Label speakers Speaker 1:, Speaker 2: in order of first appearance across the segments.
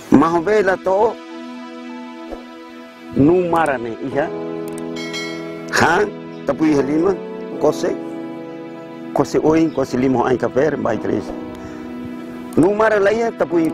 Speaker 1: Mahobela to numarane iha han tapi halima kose oin kose limo ai kaper bai tres numara laia tapi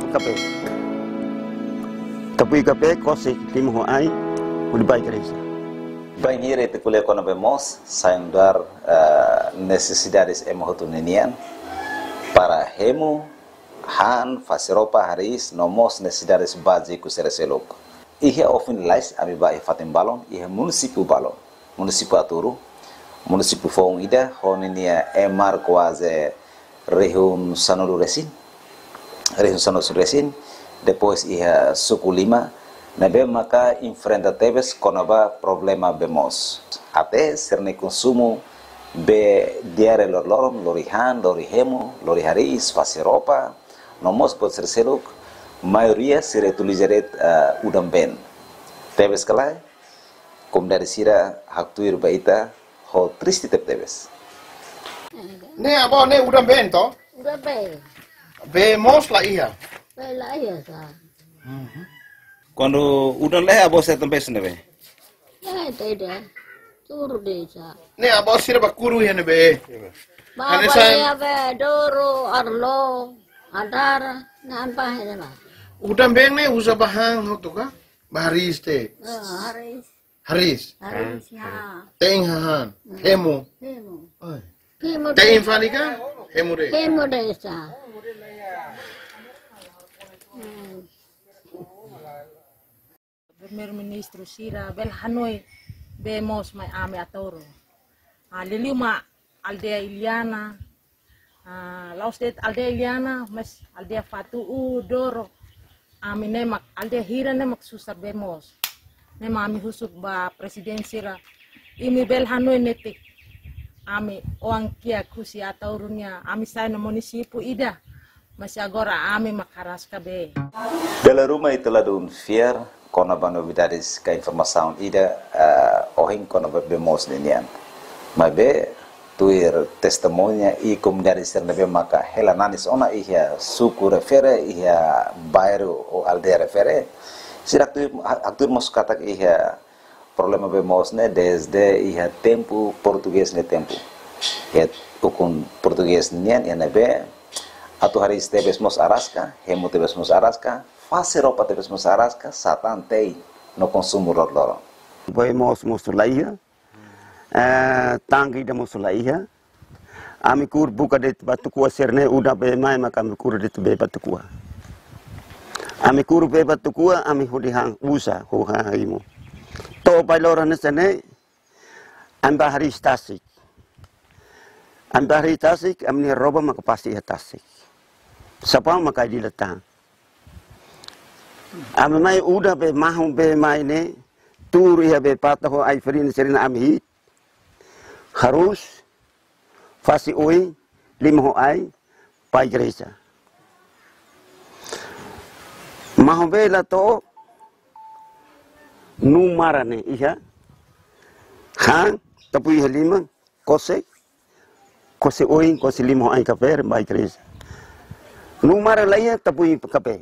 Speaker 1: kape kose limo ai uli bai tres.
Speaker 2: Banheira te kule kono vemos saindar necesidades emohotunian para hemu han fasiropa haris nomos necessidades básicas sereselok. Ihe ofin lais ami ba fatim balon ihe município balon município aturu município fong ida honinia emar quase região sanuru resin depois ihe suku lima nabe maka enfrenta teves konaba problema bemos até serne consumo be diare loron lorihan lorihemo loriharis fasiropa nomos pode ser seluk maioria se retulizaret udam ben teves kalai kom dari sira haktuir baita ho triste teves
Speaker 3: ne abo ne udam ben to
Speaker 4: Udah
Speaker 3: be mos la iya
Speaker 4: lah ya sa.
Speaker 2: quando udam leh abo se tempes nebe
Speaker 4: Itu dah, turu deh sa.
Speaker 3: ne abo sira bakuru ya ne be
Speaker 4: Bapa
Speaker 3: san-
Speaker 4: ya be doro arlo adar nampak ya lah.
Speaker 3: udam ben ne usa bahang to ka baris te
Speaker 4: Haris
Speaker 3: haris
Speaker 4: ya.
Speaker 3: teng hahan hemu
Speaker 4: Hemo.
Speaker 3: Ay.
Speaker 4: Hemo
Speaker 3: teng infalika hemu de
Speaker 4: Hemo deh sa.
Speaker 5: Primeiro-Ministro Sira bel Hanoi bemos mai ame atoro. Liliuma aldea Iliana, laustet aldea Iliana, mas aldea Fatu Doro. Ami nemak aldea Hira nemak susah bemos. Nema ami husuk ba presiden Sira. Imi bel Hanoi netik. Ami oang kia kusi ataurunya ami saya na munisipu ida. Masih agora ami makaras kabe.
Speaker 2: Bela rumah itulah dun fier kona ba novidades ka informação ida ohin kona ba bemos ninian mabe tuir testemunha e comunidade sernabe maka hela nanis ona ihya suku refere ihya bairro o aldeia refere sira aktur mos katak ihya problema bemos ne desde ihya tempo português ne tempo ya ukun português nian nabe atu hari tebes mos araska hemu tebes mos araska fase ropa tebes mos araska satan tei no consumo loro
Speaker 1: Boy mos laia tanggi da mos laia ami kur buka det batu kuah serne udah be mai maka ami kur det be batu kuah ami kur be batu kuah ami hudi hang usa ho haimu to pai lora nesene amba hari tasik amni roba maka pasti tasik sapa maka diletang ami mai udah be mahu be mai ne tur ya be pataho ai ferin serina ami harus fasi oi limo ai pai gereja mahu be la to numarane iha han tapi halima kose oi kose limo ai kaper bai gereja numara laia tapi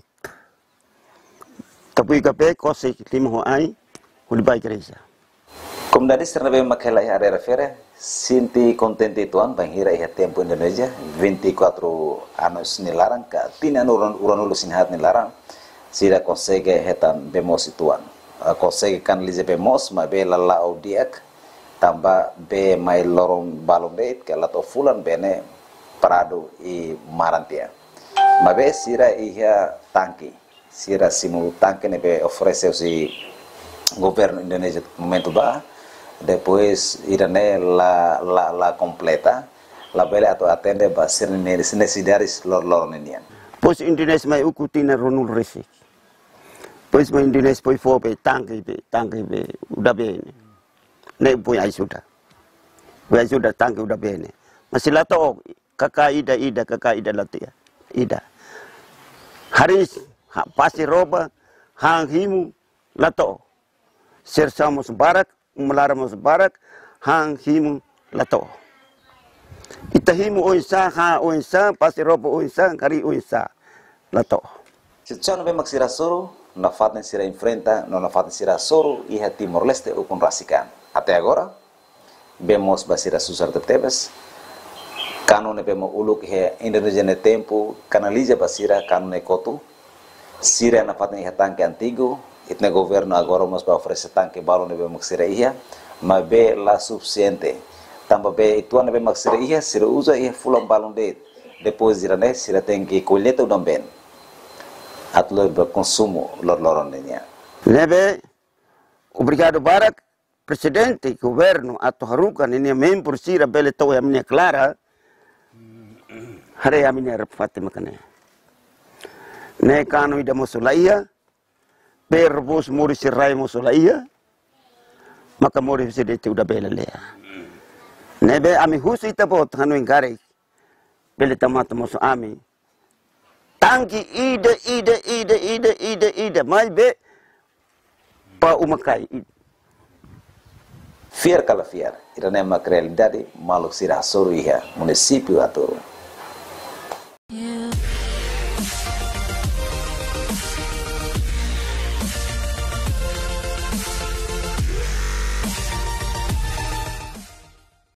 Speaker 1: kape kose limo ai uli bai gereja.
Speaker 2: Comunidade sernabe makela ya refere sinti contente tuan banghira ya tempo Indonesia 24 anos nilarang ka tina uran sinhat nilarang sira consegue hetan bemos tuan consegue kan lize bemos ma be lala audiak tamba be mai lorong balong deit ke lato fulan bene parado i marantia ma be sira iya tanki sira simu tanki ne be oferece si governo Indonesia momento ba depois irane la completa la bele atau atende ba sirne necessidades lor nenian
Speaker 1: Pois Indonesia mai ukutina ronul resik pois mai Indonesia poi fobe tangki be udah bene ne poi ai sudah tangki udah bene masih lato kakak ida latia ida haris pasti roba hang himu lato sersamos barak melaramos barak hang himu lato itahimu oinsa ha oinsa pasti roba oinsa kari oinsa lato
Speaker 2: Situação bem maksira soro, na faten sira enfrenta, na faten sira soro e Timor Leste o com Rasikan. Até agora, vemos basira susar de tebes, kanone bemo uluk he Indonesia ne tempo, canaliza basira kanone kotu, sira na faten iha tanque antigo, itne governo agora mas para oferecer tanque balo ne bemo maksira iha, mas be la suficiente. Tamba be ituan ne bemo maksira iha, sira usa iha fulam balon de, depois irane sira tem que colheita udam ben. Atau berkonsumo lor-loronnya.
Speaker 1: Nebe, obrigado Barak, presidente, governo, atau harukan ini membro sira bele tau yang minha clara, hari yang minha rapati makanya. Ne kanu ida mosulaiya, berbos muri sirai mosulaiya, maka muri sidete udah bele lea. Nebe ami husi tabot hanu ingkari, bele tamata mosu ami. Tangki ide, mas be pa umakai.
Speaker 2: Fiar kala fiar, irane mak realidade maluk sira soru iha município atoro.